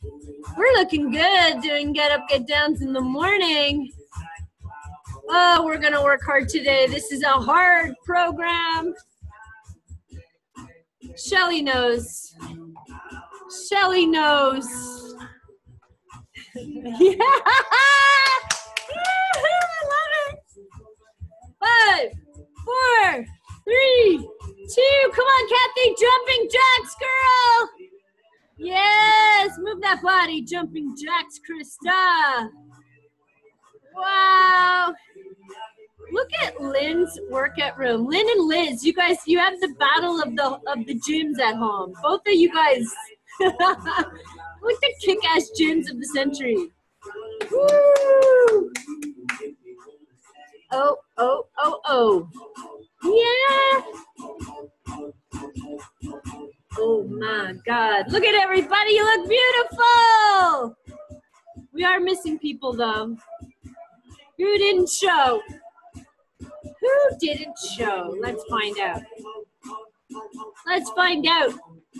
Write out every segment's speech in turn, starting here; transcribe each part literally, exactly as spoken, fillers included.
We're looking good doing get up, get downs in the morning. Oh, we're going to work hard today. This is a hard program. Shelly knows. Shelly knows. Yeah. I love it. Five, four, three, two. Come on, Kathy. Jumping jacks, girl. Yes. Move that body. Jumping jacks, Krista. Wow. Look at Lynn's workout room. Lynn and Liz, you guys, you have the battle of the of the gyms at home. Both of you guys. Look at kick-ass gyms of the century. Woo! Oh, oh, oh, oh. Yeah. Oh my God. Look at everybody. You look beautiful. We are missing people though. Who didn't show? Who didn't show? Let's find out. Let's find out.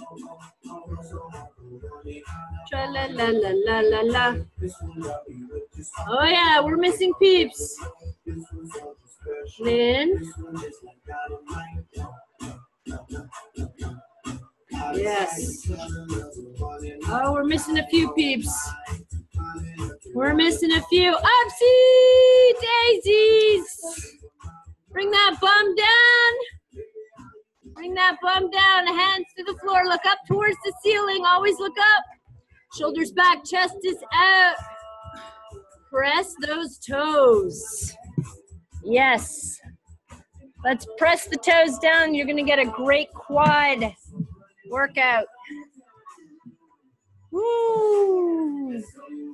Tra la la la la la la. Oh yeah, we're missing peeps. Lynn. Yes. Oh, we're missing a few peeps. We're missing a few. Upsy daisies. Bring that bum down. Bring that bum down. Hands to the floor. Look up towards the ceiling. Always look up. Shoulders back. Chest is out. Press those toes. Yes. Let's press the toes down. You're going to get a great quad workout. Woo.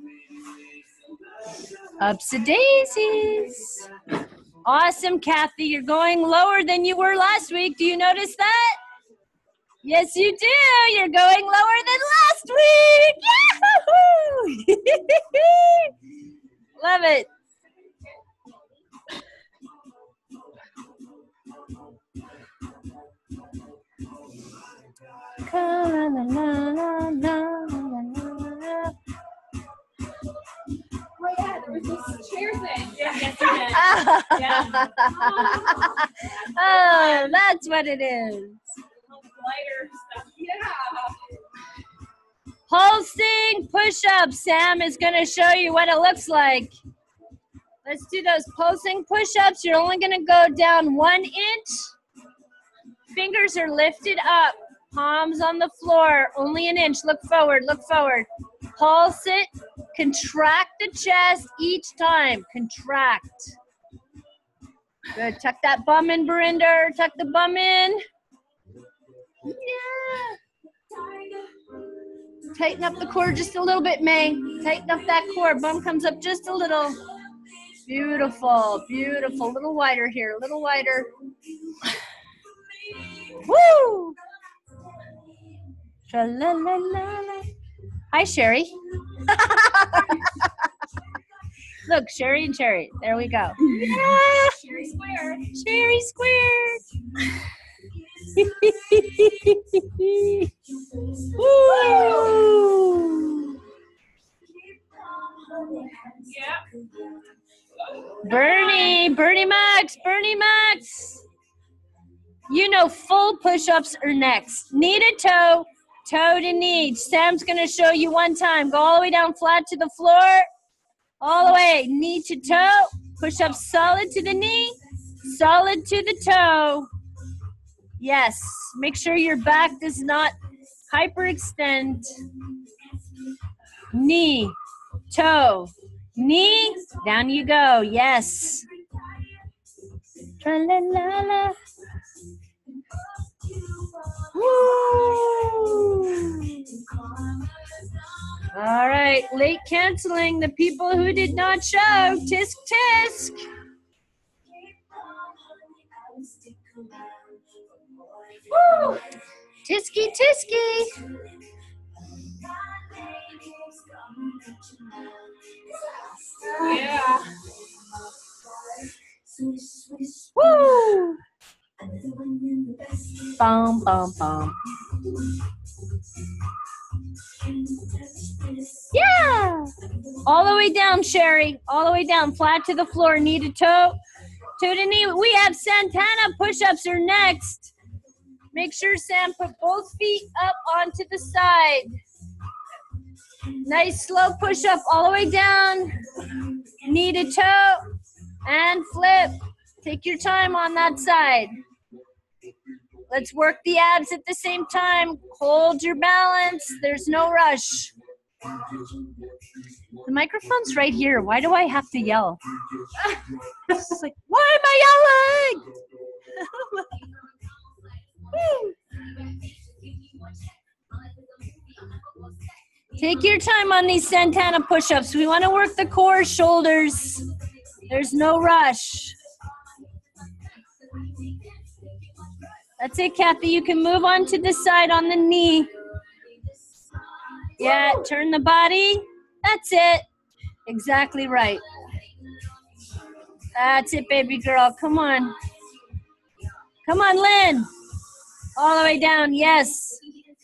Upsy daisies. Awesome, Kathy. You're going lower than you were last week. Do you notice that? Yes, you do. You're going lower than last week. Yahoo! Love it. Oh yeah, there was this chair thing. Yeah, yes, you did. Yeah. Oh, that's what it is. Lighter stuff. Yeah. Pulsing push-ups. Sam is going to show you what it looks like. Let's do those pulsing push-ups. You're only going to go down one inch. Fingers are lifted up. Palms on the floor. Only an inch. Look forward. Look forward. Pulse it. Contract the chest each time. Contract. Good. Tuck that bum in, Barinder. Tuck the bum in. Yeah. Tighten up the core just a little bit, May. Tighten up that core. Bum comes up just a little. Beautiful. Beautiful. A little wider here. A little wider. Woo! Tra-la-la-la-la. Hi, Sherry. Look, Sherry and Cherry. There we go. Yeah. Sherry squared. Sherry squared. Woo! Yeah. Bernie, Bernie Max, Bernie Max. You know full push-ups are next. Knee to toe, toe to knee. Sam's going to show you one time. Go all the way down flat to the floor. All the way, knee to toe. Push-up solid to the knee, solid to the toe. Yes, make sure your back does not hyperextend. Knee, toe, knee, down you go. Yes. Tra-la-la-la. Woo! All right, late canceling. The people who did not show, tisk tisk. Woo! Tisky tisky. Yeah. Woo! Bum, bum, bum. Yeah. All the way down, Sherry. All the way down, flat to the floor, knee to toe. Toe to knee. We have Santana push-ups are next. Make sure, Sam, put both feet up onto the side. Nice slow push-up all the way down. Knee to toe. And flip. Take your time on that side. Let's work the abs at the same time. Hold your balance. There's no rush. The microphone's right here. Why do I have to yell? It's like, why am I yelling? Take your time on these Santana push-ups. We want to work the core, shoulders. There's no rush. That's it, Kathy. You can move on to the side on the knee. Yeah, turn the body. That's it. Exactly right. That's it, baby girl. Come on. Come on, Lynn. All the way down. Yes.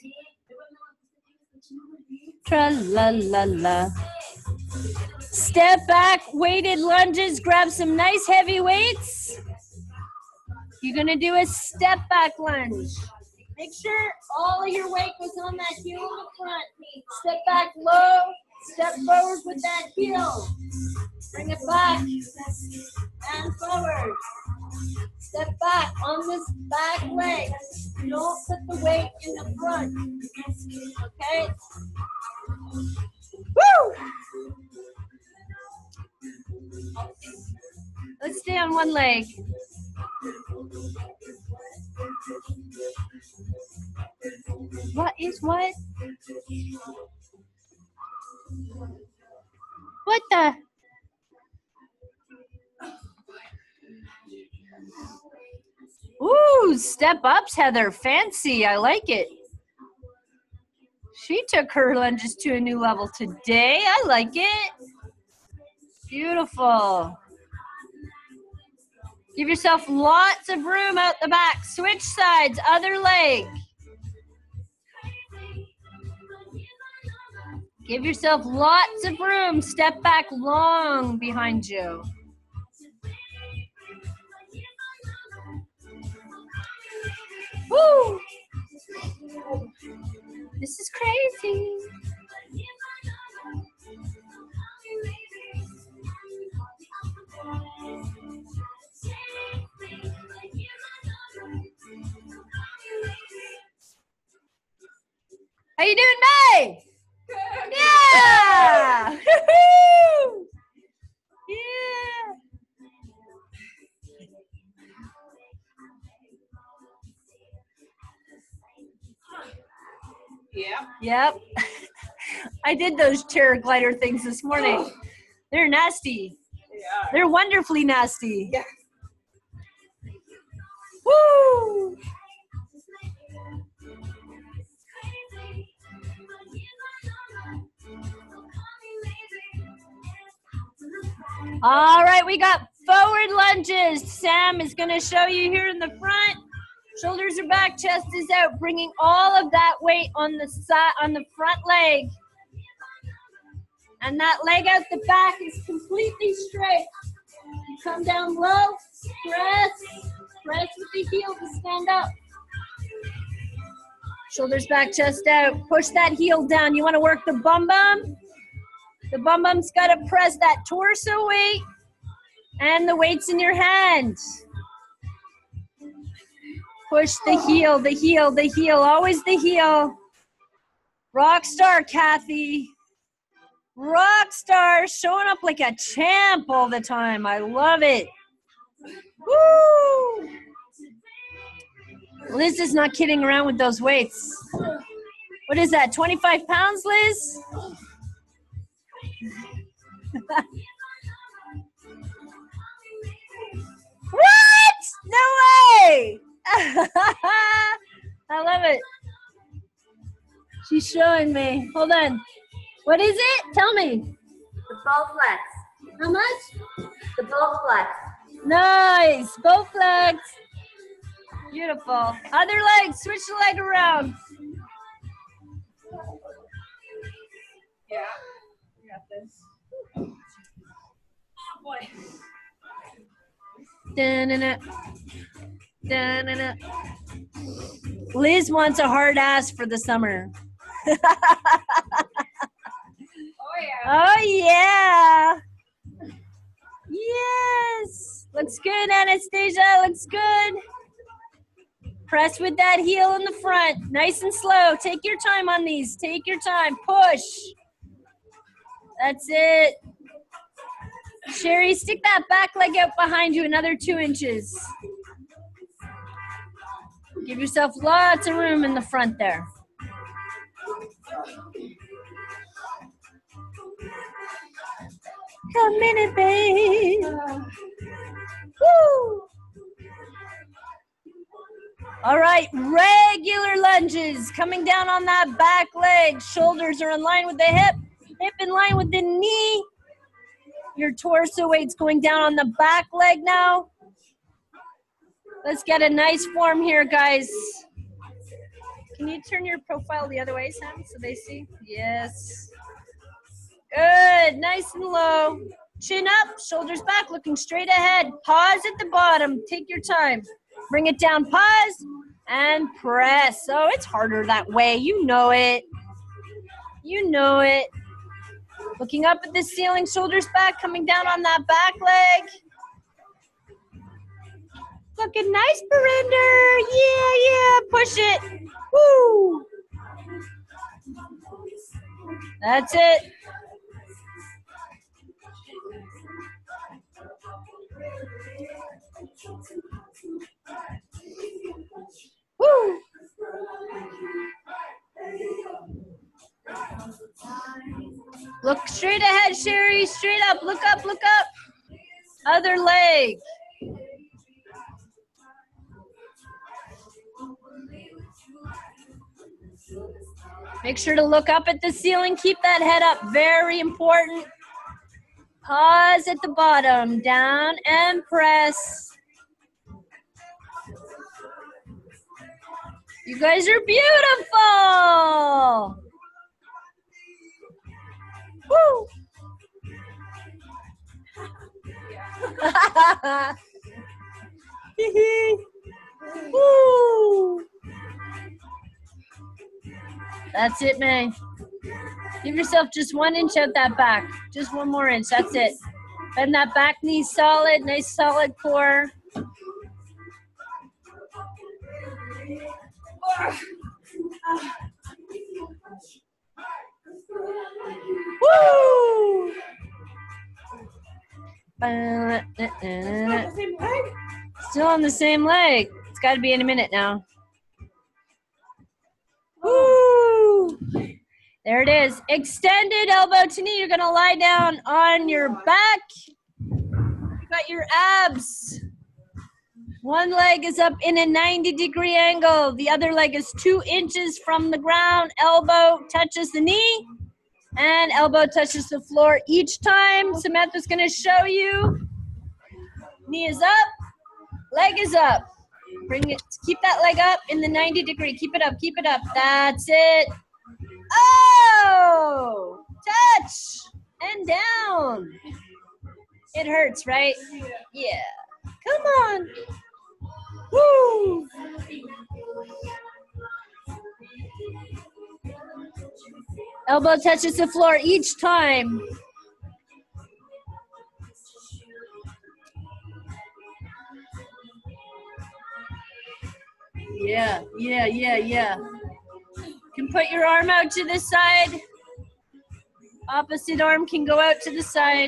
Tra-la-la-la. Step back, weighted lunges. Grab some nice heavy weights. You're going to do a step back lunge. Make sure all of your weight goes on that heel in the front. Step back low. Step forward with that heel. Bring it back and forward. Step back on this back leg. Don't put the weight in the front. Okay? Woo! Let's stay on one leg. What is what? What the? Ooh, step ups, Heather. Fancy. I like it. She took her lunges to a new level today. I like it. Beautiful. Give yourself lots of room out the back. Switch sides, other leg. Give yourself lots of room. Step back long behind you. Woo! This is crazy. How you doing, May? Yeah! Woo-hoo! Yeah! Yep. Yep. I did those chair glider things this morning. They're nasty. They are. They're wonderfully nasty. Yeah. Woo! All right, we got forward lunges. Sam is going to show you here in the front. Shoulders are back, chest is out, bringing all of that weight on the side, on the front leg. And that leg out the back is completely straight. You come down low, press, press with the heel to stand up. Shoulders back, chest out. Push that heel down. You want to work the bum bum. The bum bum's got to press that torso weight and the weights in your hands. Push the heel, the heel, the heel. Always the heel. Rock star, Kathy. Rock star, showing up like a champ all the time. I love it. Woo! Liz is not kidding around with those weights. What is that, twenty-five pounds, Liz? What? No way! I love it. She's showing me. Hold on. What is it? Tell me. The bow flex. How much? The bow flex. Nice. Bow flex. Beautiful. Other leg. Switch the leg around. Yeah. We got this. Oh boy. Da-na-na. Da-na-na. Liz wants a hard ass for the summer. Oh yeah. Oh yeah. Yes. Looks good, Anastasia. Looks good. Press with that heel in the front. Nice and slow. Take your time on these. Take your time. Push. That's it. Sherry, stick that back leg out behind you another two inches. Give yourself lots of room in the front there. Come in, babe. Woo! All right, regular lunges. Coming down on that back leg. Shoulders are in line with the hip. Hip in line with the knee. Your torso weight's going down on the back leg now. Let's get a nice form here, guys. Can you turn your profile the other way, Sam, so they see? Yes. Good, nice and low. Chin up, shoulders back, looking straight ahead. Pause at the bottom, take your time. Bring it down, pause, and press. Oh, it's harder that way, you know it. You know it. Looking up at the ceiling, shoulders back, coming down on that back leg. Looking nice, Barinder. Yeah, yeah, push it. Woo. That's it. Woo. Look straight ahead, Sherry. Straight up. Look up, look up. Other leg. Make sure to look up at the ceiling. Keep that head up. Very important. Pause at the bottom. Down and press. You guys are beautiful. Woo. Woo. That's it, man. Give yourself just one inch out that back. Just one more inch. That's it. Bend that back knee solid. Nice solid core. Woo! Still on the same leg. It's got to be in a minute now. Woo! There it is. Extended elbow to knee. You're going to lie down on your back. You got your abs. One leg is up in a ninety degree angle. The other leg is two inches from the ground. Elbow touches the knee and elbow touches the floor each time. Samantha's going to show you. Knee is up. Leg is up. Bring it. Keep that leg up in the ninety degree. Keep it up. Keep it up. That's it. Oh! Touch and down. It hurts, right? Yeah. Come on. Woo! Elbow touches the floor each time. Yeah, yeah, yeah, yeah. You can put your arm out to the side. Opposite arm can go out to the side.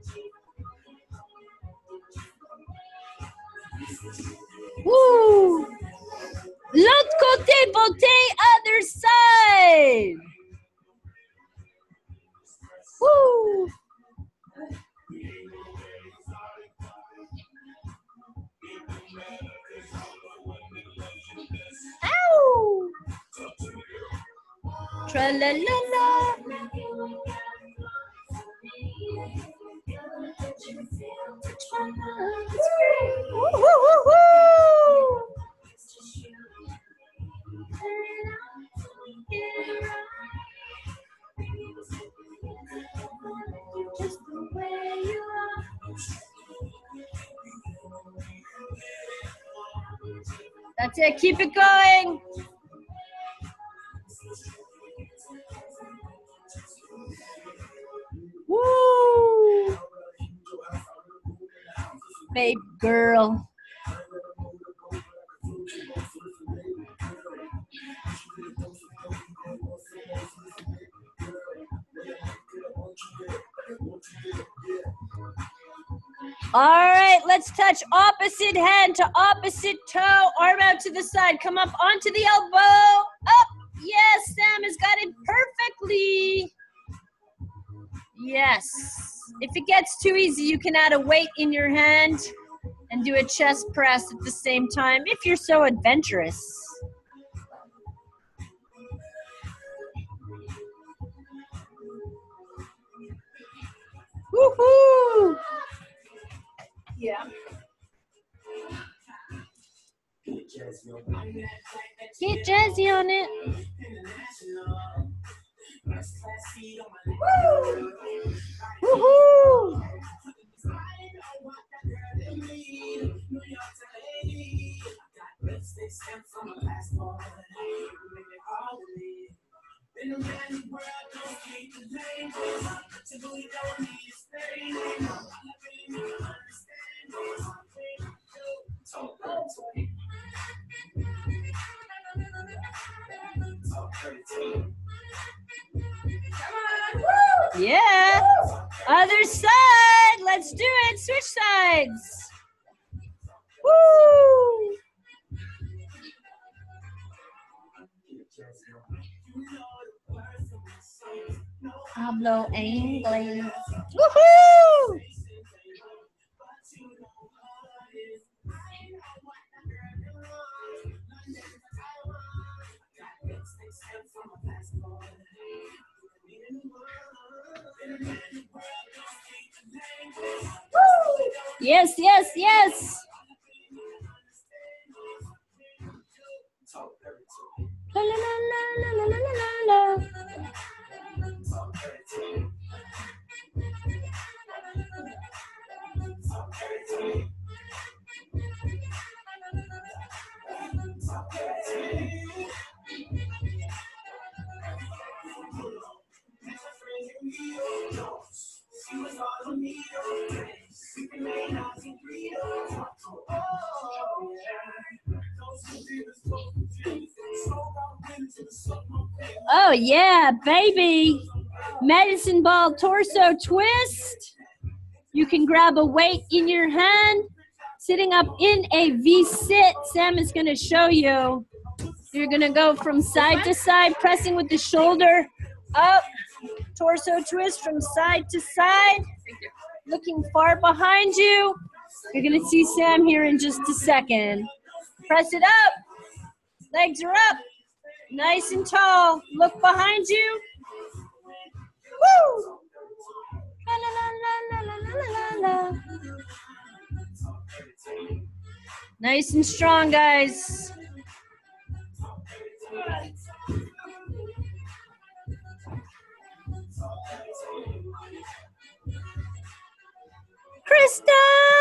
Woo! L'autre côté, beauté, other side. Woo! Ow! Tra-la-la-la. Woo-hoo-hoo-hoo! That's it. Keep it going. Woo! Babe girl. All right, let's touch opposite hand to opposite toe, arm out to the side. Come up onto the elbow. Up. Yes, Sam has got it perfectly. Yes. If it gets too easy, you can add a weight in your hand and do a chest press at the same time if you're so adventurous. Woohoo! Yeah. Get jazzy on it. Woo! Woohoo! Yeah. Other side. Let's do it. Switch sides. Woo. Hablo inglés. Woohoo. Yes, yes, yes. La, la, la, la, la, la, la, la. Oh yeah, baby. Medicine ball torso twist. You can grab a weight in your hand. Sitting up in a V-sit. Sam is going to show you. You're going to go from side to side, pressing with the shoulder up. Torso twist from side to side. Looking far behind you. You're going to see Sam here in just a second. Press it up. Legs are up. Nice and tall. Look behind you. Woo! La, la, la, la, la, la, la, la. Nice and strong, guys. Krista!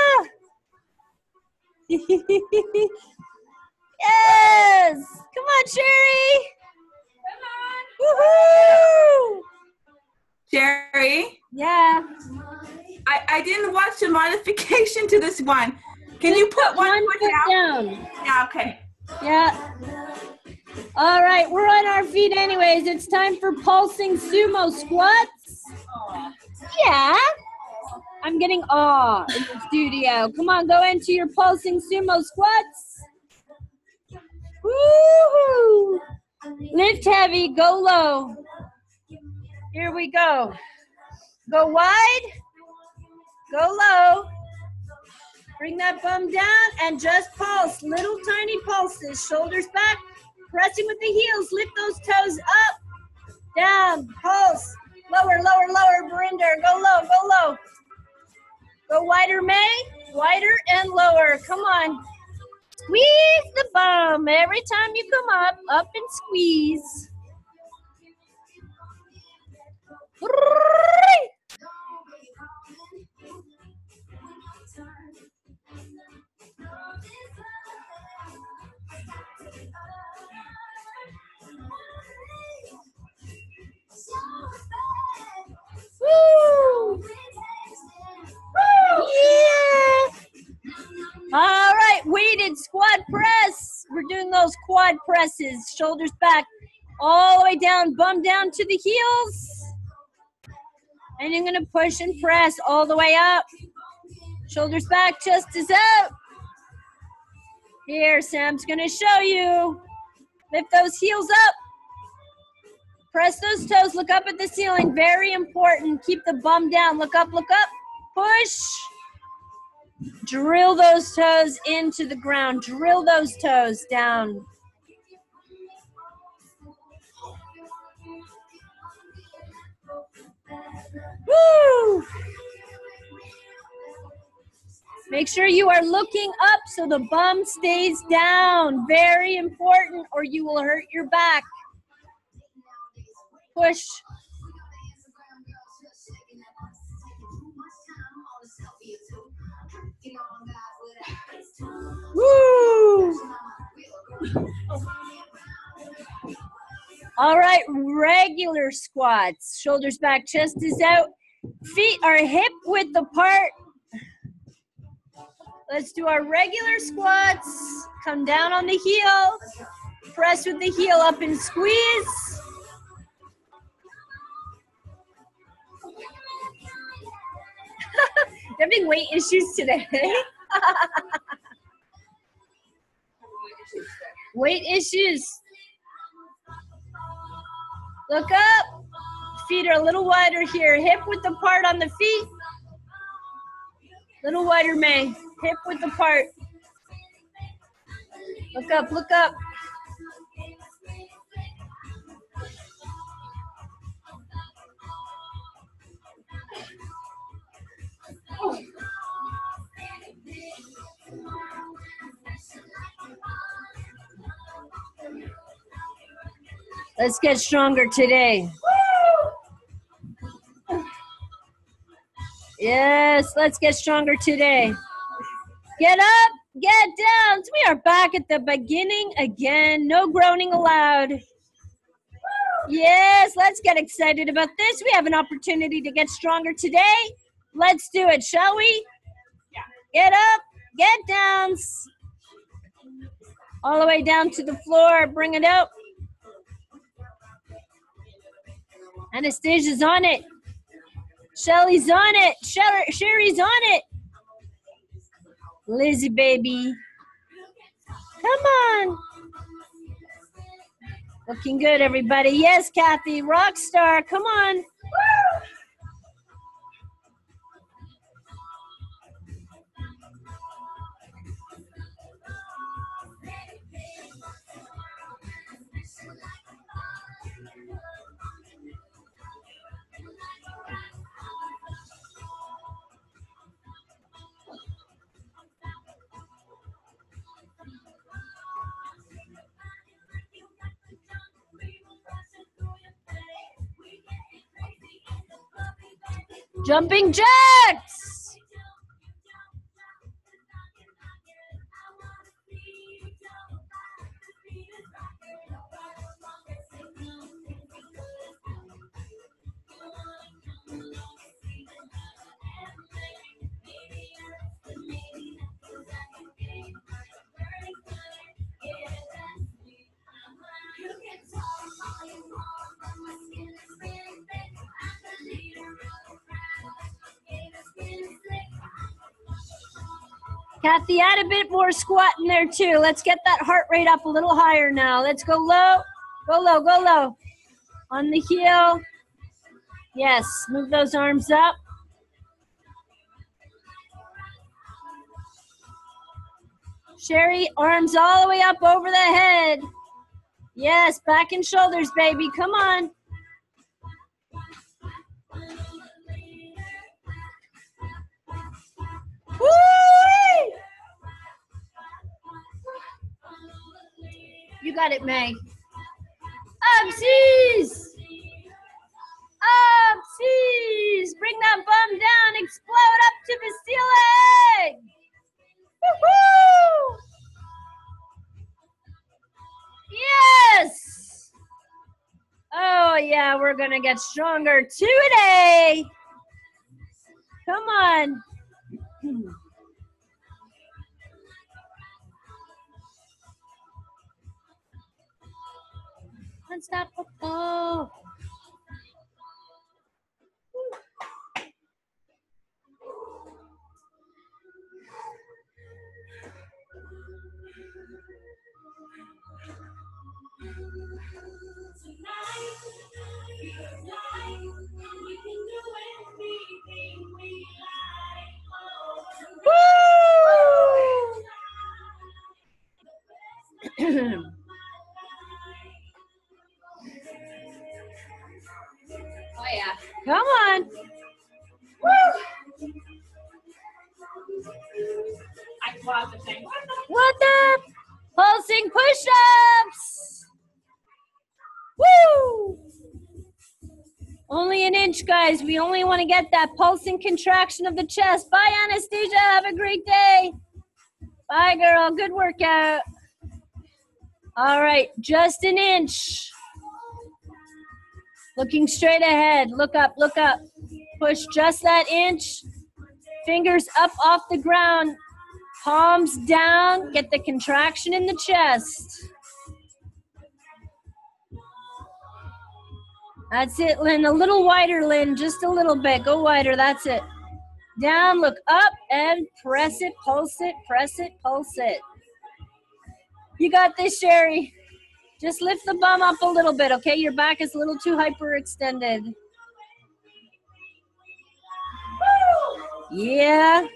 Yes! Come on, Sherry! Come on! Woohoo! Sherry? Yeah. I, I didn't watch the modification to this one. Can Just you put one, one foot foot down? down? Yeah, okay. Yeah. All right, we're on our feet anyways. It's time for pulsing sumo squats. Yeah. I'm getting awe in the studio. Come on, go into your pulsing sumo squats. Woohoo! Lift heavy, go low. Here we go. Go wide, go low. Bring that bum down and just pulse. Little tiny pulses. Shoulders back, pressing with the heels. Lift those toes up, down, pulse. Lower, lower, lower, Barinder. Go low, go low. Go wider, May. Wider and lower. Come on. Squeeze the bum. Every time you come up, up and squeeze. and squat press. We're doing those quad presses, shoulders back, all the way down, bum down to the heels. And you're gonna push and press all the way up. Shoulders back, chest is out. Here, Sam's gonna show you. Lift those heels up. Press those toes, look up at the ceiling, very important. Keep the bum down, look up, look up, push. Drill those toes into the ground, drill those toes down. Woo! Make sure you are looking up so the bum stays down. Very important, or you will hurt your back. Push. Woo! All right, regular squats. Shoulders back, chest is out. Feet are hip width apart. Let's do our regular squats. Come down on the heel. Press with the heel up and squeeze. You're having weight issues today. Weight issues. Look up. Feet are a little wider here. Hip width apart on the feet. Little wider, May. Hip width apart. Look up, look up. Let's get stronger today. Yes, let's get stronger today. Get up, get down. We are back at the beginning again. No groaning allowed. Yes, let's get excited about this. We have an opportunity to get stronger today. Let's do it, shall we? Get up, get down. All the way down to the floor. Bring it up. Anastasia's on it. Shelly's on it. Sher Sherry's on it. Lizzie, baby. Come on. Looking good, everybody. Yes, Kathy. Rock star. Come on. Woo! Jumping jacks. Kathy, add a bit more squat in there too. Let's get that heart rate up a little higher now. Let's go low, go low, go low. On the heel. Yes, move those arms up. Sherry, arms all the way up over the head. Yes, back and shoulders, baby. Come on. Woo! You got it, May. Upsies! Upsies! Bring that bum down. Explode up to the ceiling. Woohoo! Yes! Oh, yeah, we're going to get stronger today. Come on. Unstoppable. Woo! Oh yeah. Come on. Woo! I pause the thing. What the? Pulsing push-ups. Woo! Only an inch, guys. We only want to get that pulsing contraction of the chest. Bye, Anastasia. Have a great day. Bye, girl. Good workout. All right, just an inch. Looking straight ahead. Look up, look up. Push just that inch. Fingers up off the ground. Palms down. Get the contraction in the chest. That's it, Lynn. A little wider, Lynn. Just a little bit. Go wider. That's it. Down, look up, and press it, pulse it, press it, pulse it. You got this, Sherry. Just lift the bum up a little bit, okay? Your back is a little too hyperextended. Yeah.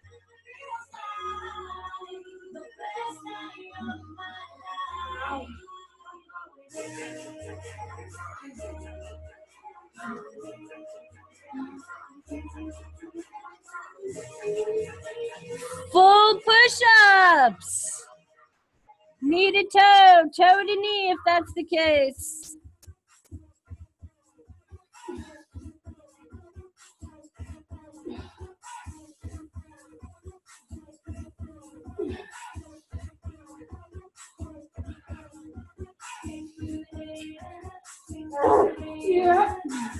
Full push-ups. Knee to toe, toe to knee if that's the case. Yeah.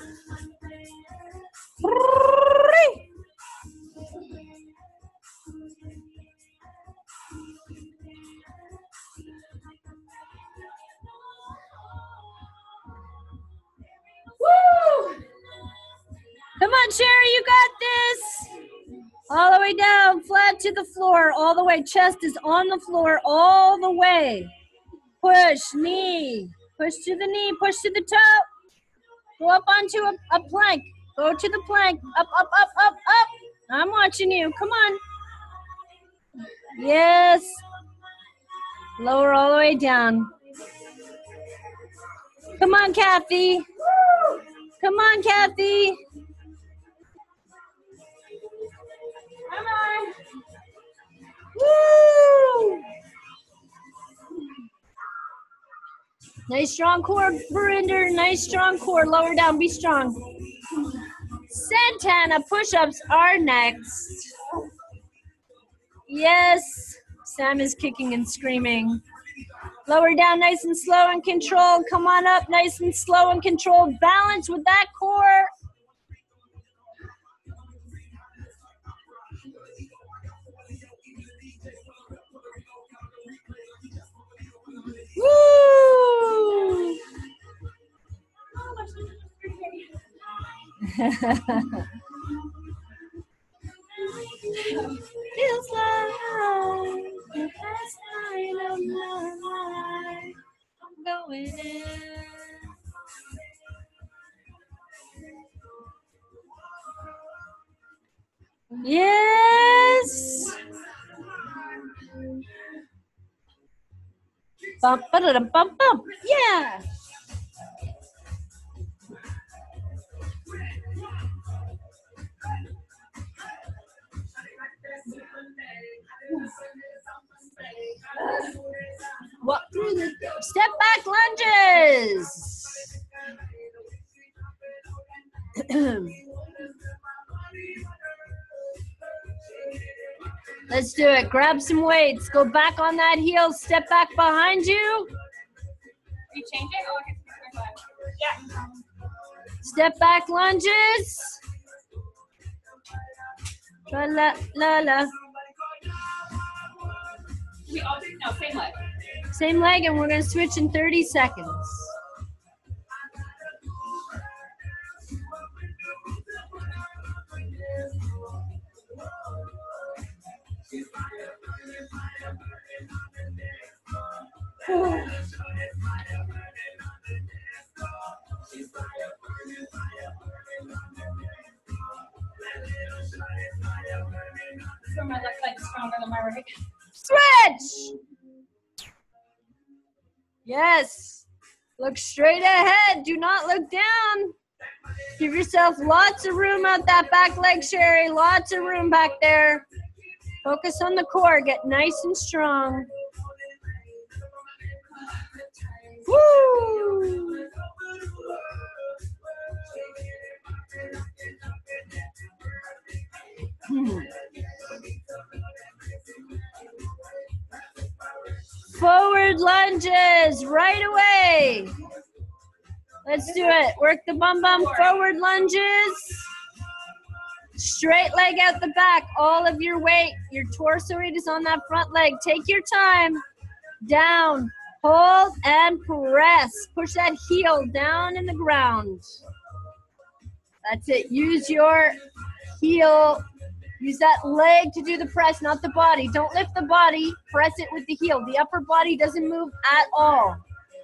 Woo! Come on, Sherry, you got this. All the way down, flat to the floor, all the way. Chest is on the floor all the way. Push, knee. Push to the knee, push to the toe. Go up onto a, a plank. Go to the plank. Up, up, up, up, up. I'm watching you. Come on. Yes. Lower all the way down. Come on, Kathy. Come on, Kathy. Come on. Woo! Nice strong core, Verinder. Nice strong core. Lower down. Be strong. Santana push-ups are next. Yes. Sam is kicking and screaming. Lower down nice and slow and controlled. Come on up nice and slow and controlled. Balance with that core. Woo! Feels like the best night of my life. I'm going in. Yes. Bump, ba-da-dum, bump, bump. Yeah. Walk through the step back lunges. Let's do it. Grab some weights. Go back on that heel. Step back behind you. You change it? Oh, I can yeah. Step back lunges. La la la la. We all do no same leg. Same leg, and we're gonna switch in thirty seconds. So my left leg is stronger than my right. Switch. Yes. Look straight ahead. Do not look down. Give yourself lots of room out that back leg, Sherry. Lots of room back there. Focus on the core. Get nice and strong. Woo! Hmm. Forward lunges right away. Let's do it. Work the bum bum. Forward lunges. Straight leg out the back. All of your weight, your torso weight is on that front leg. Take your time. Down. Hold and press. Push that heel down in the ground. That's it. Use your heel. Use that leg to do the press, not the body. Don't lift the body. Press it with the heel. The upper body doesn't move at all.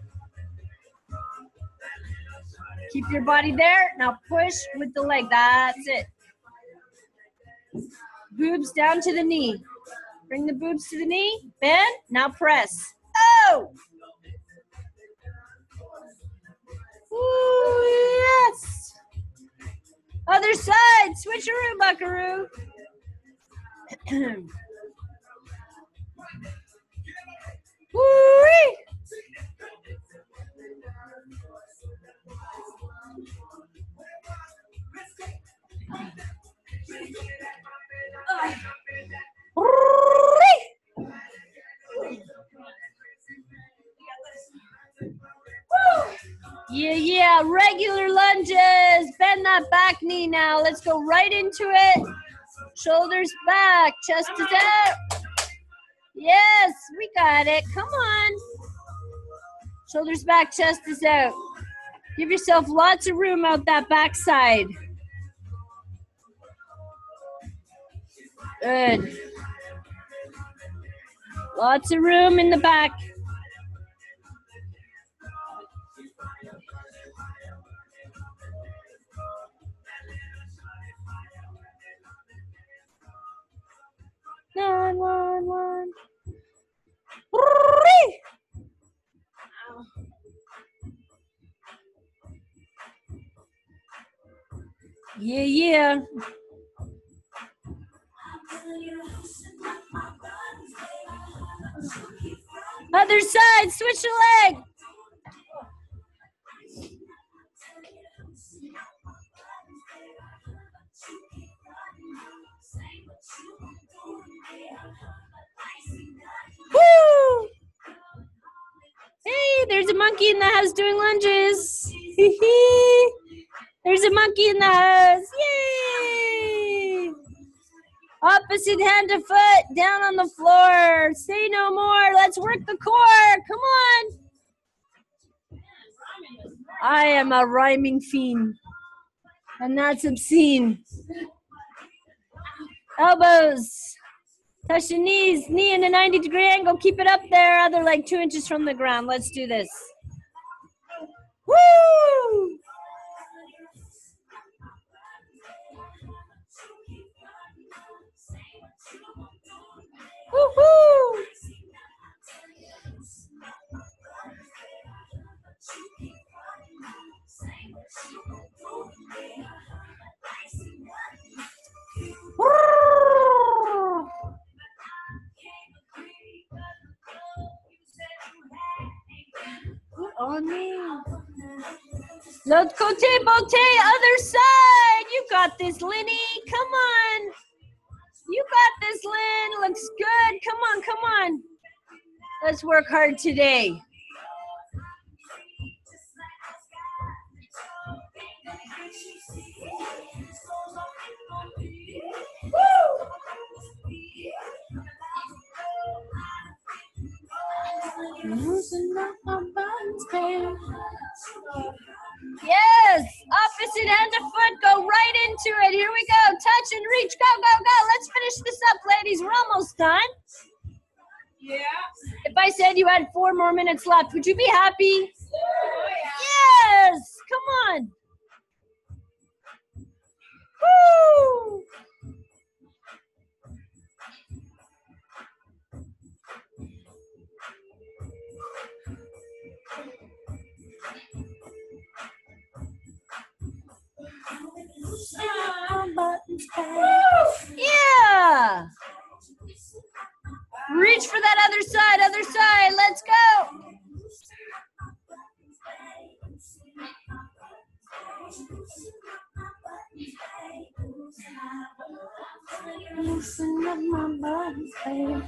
Keep your body there. Now push with the leg. That's it. Boobs down to the knee. Bring the boobs to the knee. Bend. Now press. Oh! Ooh, yes! Other side. Switcheroo, buckaroo. Woo-wee! Yeah, yeah, regular lunges. Bend that back knee now. Let's go right into it. Shoulders back, chest is out. Yes, we got it. Come on. Shoulders back, chest is out. Give yourself lots of room out that back side. Good. Lots of room in the back. Nine, one, one. Yeah, yeah. Other side, switch the leg. Woo! Hey, there's a monkey in the house doing lunges. There's a monkey in the house. Yay! Opposite hand to foot, down on the floor. Say no more. Let's work the core. Come on. I am a rhyming fiend, and that's obscene. Elbows. Touch the knees, knee in a ninety degree angle. Keep it up there, other leg two inches from the ground. Let's do this. Woo! Woo-hoo! On me. L'autre côté, beauté, other side. You got this, Linny. Come on. You got this, Lynn. Looks good. Come on, come on. Let's work hard today. Woo! Yes, opposite hand of foot, go right into it. Here we go. Touch and reach. Go, go, go. Let's finish this up, ladies. We're almost done. Yeah. If I said you had four more minutes left, would you be happy? Oh, yeah. Yes. Come on. Woo. Yeah. Reach for that other side, other side. Let's go. Loosen up my body's babe.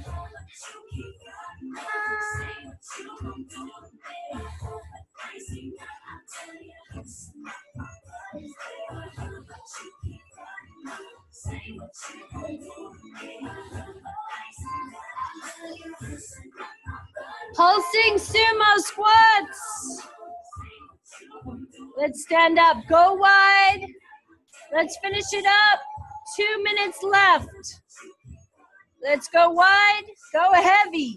Pulsing sumo squats. Let's stand up. Go wide. Let's finish it up. Two minutes left. Let's go wide. Go heavy.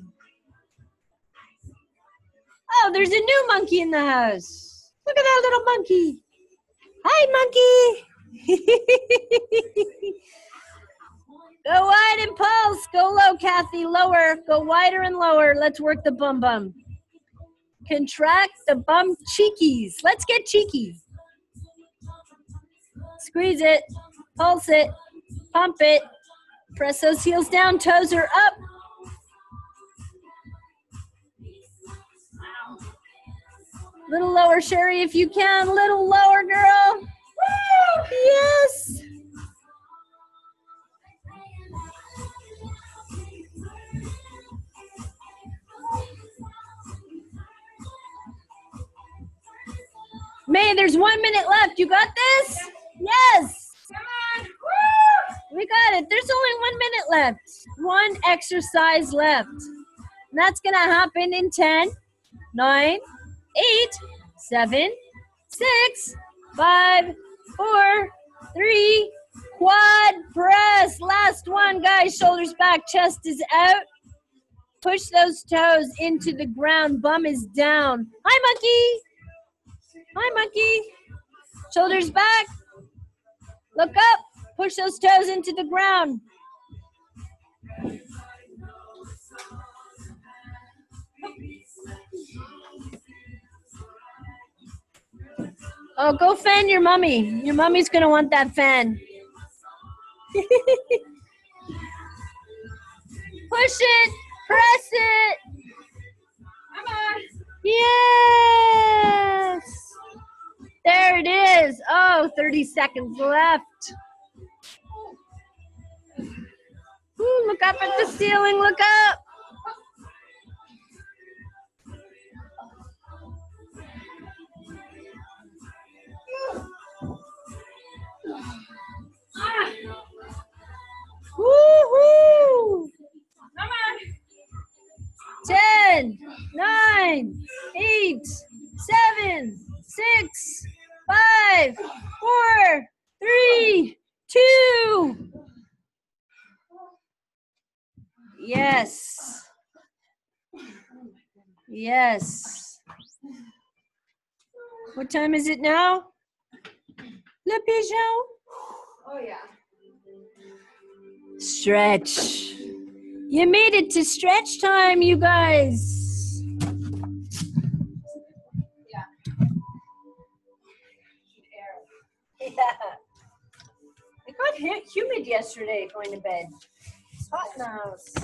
Oh, there's a new monkey in the house. Look at that little monkey. Hi, monkey. Go wide and pulse. Go low, Kathy. Lower. Go wider and lower. Let's work the bum bum. Contract the bum cheekies. Let's get cheeky. Squeeze it. Pulse it. Pump it. Press those heels down. Toes are up. Little lower, Sherry, if you can. Little lower, girl. Woo! Yes. May, there's one minute left. You got this? Yes. Come on. Woo! We got it. There's only one minute left. One exercise left. And that's going to happen in ten, nine, eight, seven, six, five, four, three, quad press. Last one, guys. Shoulders back, chest is out. Push those toes into the ground. Bum is down. Hi, monkey. Hi, monkey. Shoulders back. Look up. Push those toes into the ground. Oh, go fan your mommy. Your mommy's going to want that fan. Push it. Press it. Come on. Yes. There it is. Oh, thirty seconds left. Ooh, look up at the ceiling. Look up. Woo-hoo. Come on. ten, nine, eight, seven, six, five, four, three, two. Yes. Yes. What time is it now? Le pigeon? Oh, yeah. Stretch. You made it to stretch time, you guys. Yeah. Yeah. It got hu- humid yesterday going to bed. It's hot in the house.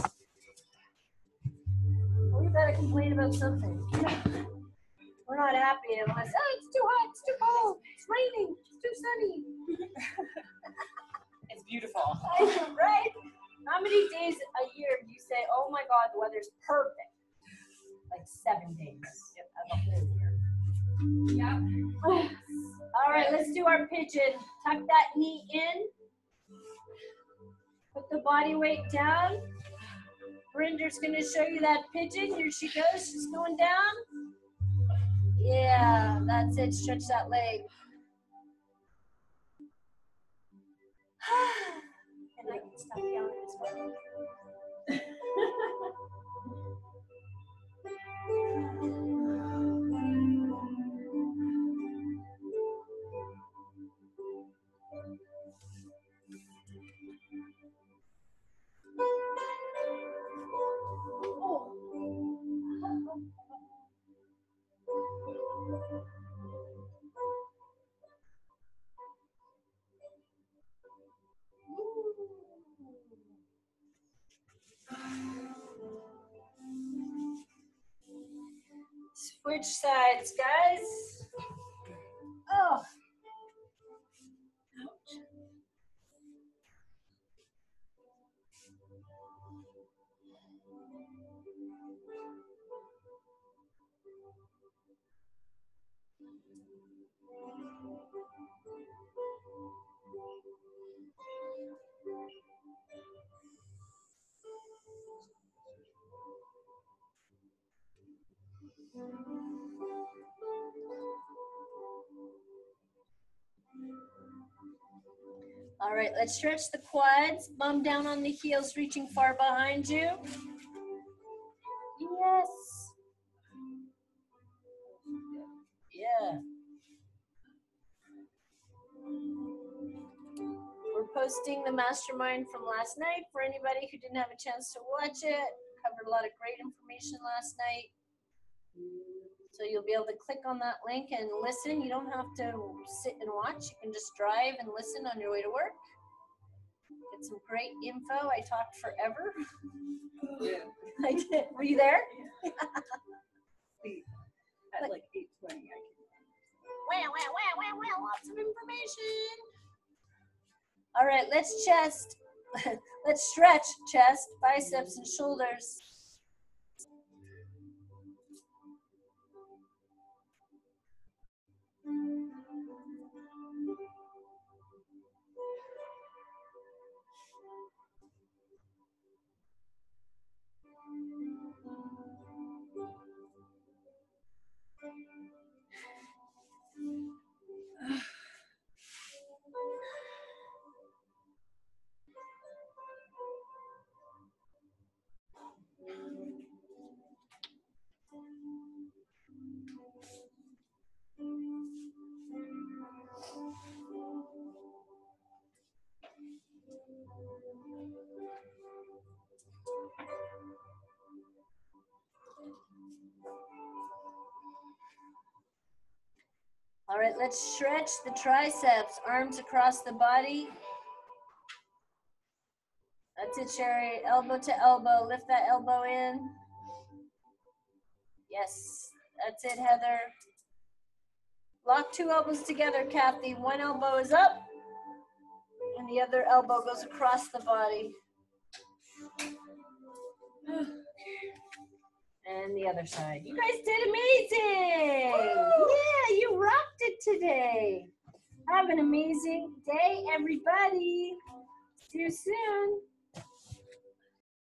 We better complain about something. We're not happy unless, oh, it's too hot, it's too cold, it's raining, it's too sunny. It's beautiful. I know, right? How many days a year do you say, oh my God, the weather's perfect? Like seven days of the whole year. Yep. All right, let's do our pigeon. Tuck that knee in. Put the body weight down. Brinder's gonna show you that pigeon. Here she goes, she's going down. Yeah, that's it, stretch that leg. Stop yelling as well. Switch sides, guys. Oh. Ouch. All right, let's stretch the quads. Bum down on the heels, reaching far behind you. Yes. Yeah. We're posting the mastermind from last night for anybody who didn't have a chance to watch it. Covered a lot of great information last night. So you'll be able to click on that link and listen. You don't have to sit and watch. You can just drive and listen on your way to work. Get some great info. I talked forever. Yeah. I did. Were you there? At like eight twenty, I can. Wow, wow, wow, wow, wow, lots of information. All right, let's chest. Let's stretch chest, biceps, and shoulders. All right, let's stretch the triceps, arms across the body. That's it, Sherry. Elbow to elbow. Lift that elbow in. Yes, that's it, Heather. Lock two elbows together, Kathy. One elbow is up, and the other elbow goes across the body. And the other side. You guys did amazing. Yeah, you rocked it today. Have an amazing day, everybody. See you soon.